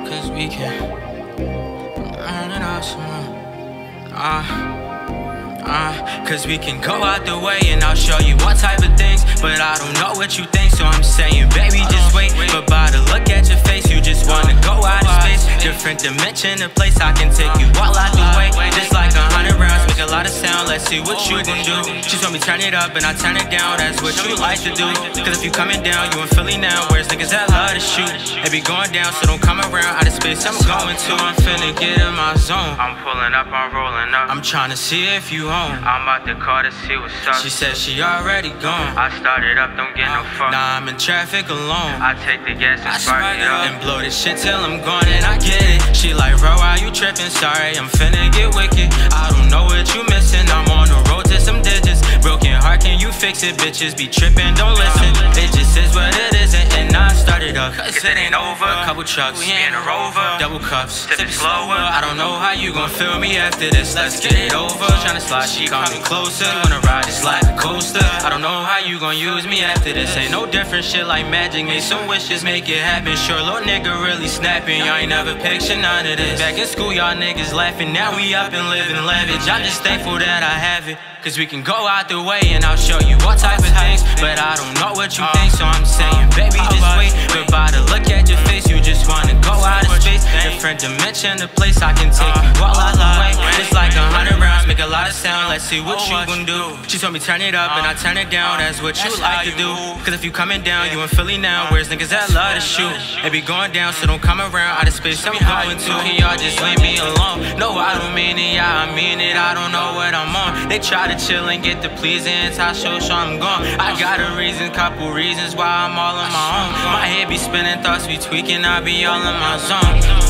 cause we can earn it all some more. Cause we can go out the way and I'll show you all type of things. But I don't know what you think, so I'm saying, baby, just wait. But by the look at your face, you just wanna go out of space. Different dimension, a place I can take you all out the way. Just like 100 rounds, make a lot of sound, let's see what you gon' do. She told me turn it up and I turn it down, that's what you like to do. Cause if you coming down, you in Philly now, where's niggas that love to shoot? They be going down, so don't come around, out of space I'm going to. I'm finna get in my zone. I'm pulling up, I'm rolling up. I'm trying to see if you home. I'm about to call to see what's up. She said she already gone. I started up, don't get no fuck. Nah, I'm in traffic alone. I take the gas and spark it up and blow this shit till I'm gone and I get it. She like, bro, why you tripping? Sorry, I'm finna get wicked. I don't know what you missing. I'm on the road to some digits. Broken heart, can you fix it? Bitches be tripping, don't listen. It just is what it isn't. And I started up, cause it ain't over. Couple trucks, we in a Rover. Double cups, sip it slower. I don't know how you gon' feel me after this. Let's get it over. Tryna slide, she coming closer. Wanna ride this like a coaster. I don't know how you gon' use me after this. Ain't no different shit like magic. Made some wishes, make it happen. Sure, little nigga really snapping. Y'all ain't never picture none of this. Back in school, y'all niggas laughing. Now we up and living lavish. I'm just thankful that I have it. Cause we can go out the way and I'll show you all type of things. But I don't know what you think, so I'm saying, baby, just wait. But by the look at your face, you just wanna go out of space. Different dimension, a place I can take you all out the way. It's like 100 rounds, make a lot of sound, let's see what you gon' do. She told me turn it up and I turn it down, that's what you like to do. Cause if you coming down, you in Philly now, where's niggas that love to shoot? They be going down, so don't come around, out of space I'm going to. Can y'all just leave me alone? No, I don't mean it, yeah, I mean it, I don't know what I'm on. They try to chill and get the pleasing, I so I'm gone. I got a reason, couple reasons why I'm all on my own. My head be spinning, thoughts be tweaking, I be all in my zone.